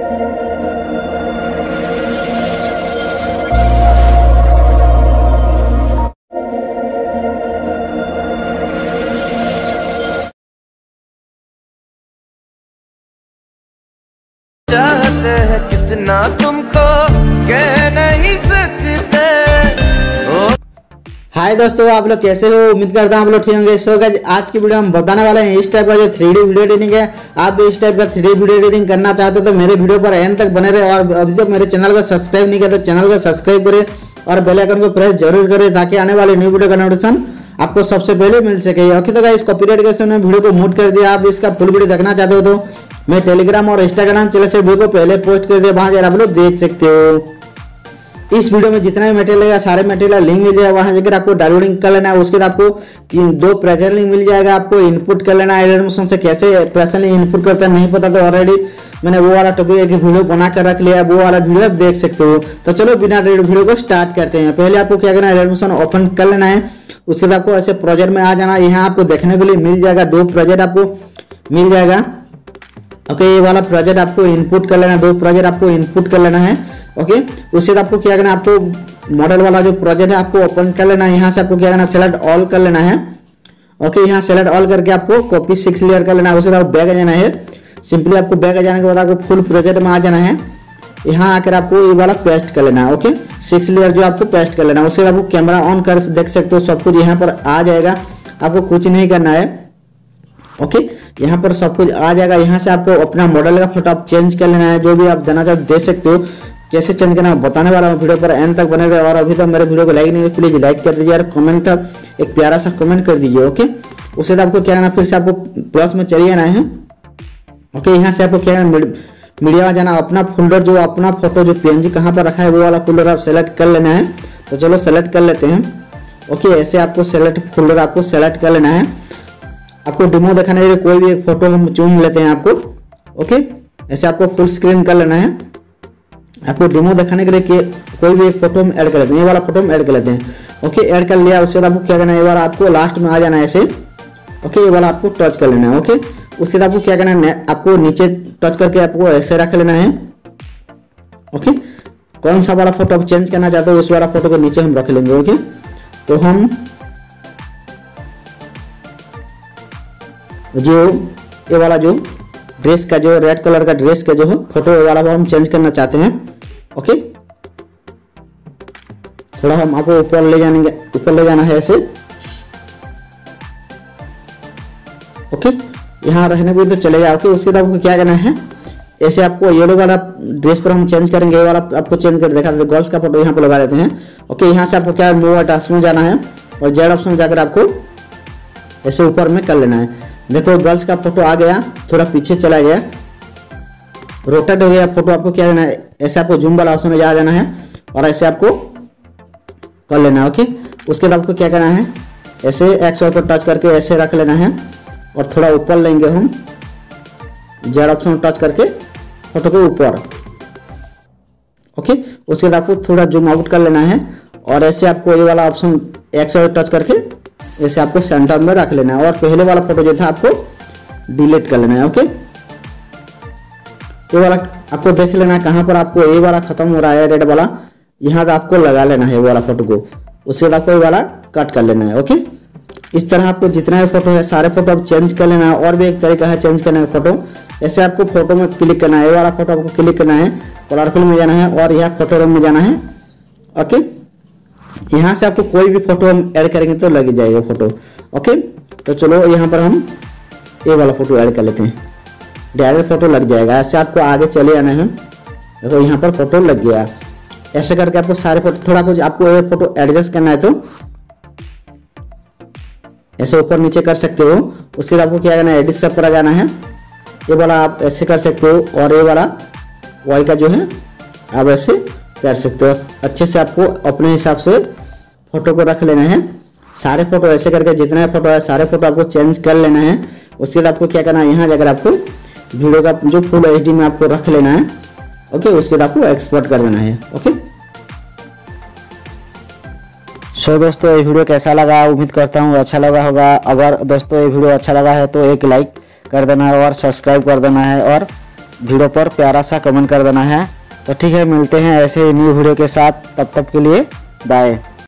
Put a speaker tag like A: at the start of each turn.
A: चाहते हैं कितना तुमको कह नहीं सकते।
B: हाय दोस्तों, आप लोग कैसे हो? उम्मीद करता हूँ आप लोग ठीक होंगे। सो गाइस, आज की वीडियो हम बताने वाले हैं इस टाइप का जो 3D वीडियो एडिटिंग है। आप भी इस टाइप का 3D वीडियो एडिटिंग करना चाहते हो तो मेरे वीडियो पर एंड तक बने रहे, और अभी तक मेरे चैनल को सब्सक्राइब नहीं किया तो चैनल को सब्सक्राइब करें और बेल आइकन को प्रेस जरूर करें ताकि आने वाले न्यू वीडियो का नोटिफिकेशन आपको सबसे पहले मिल सके। ओके, तो गाइस कॉपीराइट के समय वीडियो को म्यूट कर दिया। आप इसका फुल वीडियो देखना चाहते हो तो मैं टेलीग्राम और इंस्टाग्राम चैनल से वीडियो को पहले पोस्ट कर दिया, वहां जाकर आप लोग देख सकते हो। इस वीडियो में जितना भी मटेरियल है सारे मटेरियल लिंक मिल जाएगा, वहां जाकर आपको डाउनलोडिंग कर लेना है। उसके बाद आपको दो प्रेजर लिंक मिल जाएगा, आपको इनपुट कर लेना है। एडमिशन से कैसे प्रेशर लिंक इनपुट करता है नहीं पता तो ऑलरेडी मैंने वो वाला टॉपिक एक वीडियो बना कर रख लिया, वो वाला वीडियो आप देख सकते हो। तो चलो बिना वीडियो को स्टार्ट करते हैं। पहले आपको क्या करना है, एडमिशन ओपन कर लेना है। उसके बाद आपको ऐसे प्रोजेक्ट में आ जाना। यहाँ आपको देखने के लिए मिल जाएगा दो प्रोजेक्ट आपको मिल जाएगा। ओके, ये वाला प्रोजेक्ट आपको इनपुट कर लेना है, दो प्रोजेक्ट आपको इनपुट कर लेना है। ओके, उसके बाद आपको क्या करना है, आपको मॉडल वाला जो प्रोजेक्ट है आपको ओपन कर लेना है। यहाँ से आपको क्या करना है, सेलेक्ट ऑल कर लेना है। ओके, यहाँ सेलेक्ट ऑल करके आपको कॉपी 6 लेयर कर लेना है। उसके बाद बैक आ जाना है। सिंपली आपको बैक आ जाने के बाद आपको फुल प्रोजेक्ट में आ जाना है। यहाँ आकर आपको ये वाला पेस्ट कर लेना है। ओके, 6 लेयर जो आपको पेस्ट कर लेना है। उसके बाद आपको कैमरा ऑन कर देख सकते हो, सब कुछ यहाँ पर आ जाएगा। आपको कुछ नहीं करना है। ओके, यहाँ पर सब कुछ आ जाएगा। यहाँ से आपको अपना मॉडल का फोटो आप चेंज कर लेना है, जो भी आप देना चाहो दे सकते हो। कैसे चेंज करना है बताने वाला हूँ, वीडियो पर एंड तक बने रहे। और अभी तक मेरे वीडियो को लाइक नहीं प्लीज लाइक कर दीजिए और कमेंट था एक प्यारा सा कमेंट कर दीजिए। ओके, उसके बाद आपको क्या करना, फिर से आपको प्लस में चलिए आना है। ओके, यहाँ से आपको क्या करना, मीडिया में जाना, अपना फोल्डर जो अपना फोटो जो PNG कहाँ पर रखा है वो वाला फोल्डर आप सेलेक्ट कर लेना है। तो चलो सेलेक्ट कर लेते हैं। ओके, ऐसे आपको सेलेक्ट फोल्डर आपको सेलेक्ट कर लेना है। आपको डेमो दिखाने के लिए कोई भी एक फोटो हम चुन लेते हैं आपको। ओके, ऐसे आपको फुल स्क्रीन कर लेना है। आपको डेमो दिखाने के लिए कोई भी एक फोटो हम ऐड कर लेते हैं। ये वाला फोटो हम ऐड कर लेते हैं। ओके, ऐड कर लिया। उसके बाद आपको क्या करना है, ये वाला आपको लास्ट में आ जाना है ऐसे। ओके, ये वाला आपको टच कर लेना है। ओके, उसके बाद आपको क्या करना है, आपको नीचे टच करके आपको ऐसे रख लेना है। ओके, कौन सा वाला फोटो आप चेंज करना चाहते हो उस वाला फोटो को नीचे हम रख लेंगे। ओके, तो हम जो ये वाला जो ड्रेस का जो रेड कलर का ड्रेस का जो है फोटो वाला वो हम चेंज करना चाहते हैं। ओके, थोड़ा हम आपको ऊपर ले जाना है ऐसे। ओके, यहाँ रहने भी तो चलेगा। ओके, उसके बाद आपको क्या करना है, ऐसे आपको येलो वाला ड्रेस पर हम चेंज करेंगे। ये वाला आपको चेंज कर दिखा देते, गर्ल्स का फोटो यहाँ पर लगा देते हैं। ओके, यहाँ से आपको क्या मूव टास्क में जाना है और जेड ऑप्शन जाकर आपको ऐसे ऊपर में कर लेना है। देखो गर्ल्स का फोटो आ गया, थोड़ा पीछे चला गया, रोटेट हो गया फोटो। आपको क्या करना है, ऐसे आपको जूम वाला ऑप्शन में जा जाना है और ऐसे आपको कर लेना है। ओके, उसके बाद आपको क्या करना है, ऐसे एक्स वाई पर टच करके ऐसे रख लेना है और थोड़ा ऊपर लेंगे हम, जेड ऑप्शन टच करके फोटो के ऊपर। ओके, उसके बाद आपको थोड़ा जूम आउट कर लेना है और ऐसे आपको ये वाला ऑप्शन एक्स वाई टच करके ऐसे आपको सेंटर में रख लेना है और पहले वाला फोटो जो था आपको डिलीट कर लेना है। ओके, ये वाला आपको देख लेना है कहाँ पर आपको ये वाला खत्म हो रहा है रेड वाला, यहाँ पे आपको लगा लेना है ये वाला फोटो को। उसके बाद आपको ये वाला कट कर लेना है। ओके, इस तरह आपको जितना भी फोटो है सारे फोटो आप चेंज कर लेना है। और भी एक तरीका है चेंज करने का फोटो, ऐसे आपको फोटो में क्लिक करना है, ये वाला फोटो आपको क्लिक करना है, कलरफुल में जाना है और यहाँ फोटो रूम में जाना है। ओके, यहाँ से आपको कोई भी फोटो हम ऐड करेंगे तो लग जाएगा फोटो। ओके, तो चलो यहाँ पर हम ये वाला फोटो ऐड कर लेते हैं, डायरेक्ट फोटो लग जाएगा। ऐसे आपको आगे चले आना है। देखो यहाँ पर फोटो लग गया। ऐसे करके आपको सारे फोटो, थोड़ा कुछ आपको ये फोटो एडजस्ट करना है तो ऐसे ऊपर नीचे कर सकते हो। उसके बाद आपको क्या करना है, एडिट सब पर आ जाना है। ये वाला आप ऐसे कर सकते हो और ये वाला वाई का जो है आप ऐसे कर सकते हो। अच्छे से आपको अपने हिसाब से फोटो को रख लेना है। सारे फोटो ऐसे करके जितना फोटो है सारे फोटो आपको चेंज कर लेना है। उसके बाद आपको क्या करना है, यहाँ जाकर आपको वीडियो का जो फुल HD में आपको रख लेना है। ओके, उसके बाद आपको एक्सपोर्ट कर देना है। ओके, सो दोस्तों ये वीडियो कैसा लगा, उम्मीद करता हूँ अच्छा लगा होगा। अगर दोस्तों ये वीडियो अच्छा लगा है तो एक लाइक कर देना है और सब्सक्राइब कर देना है और वीडियो पर प्यारा सा कमेंट कर देना है। तो ठीक है, मिलते हैं ऐसे ही न्यू वीडियो के साथ, तब तक के लिए बाय।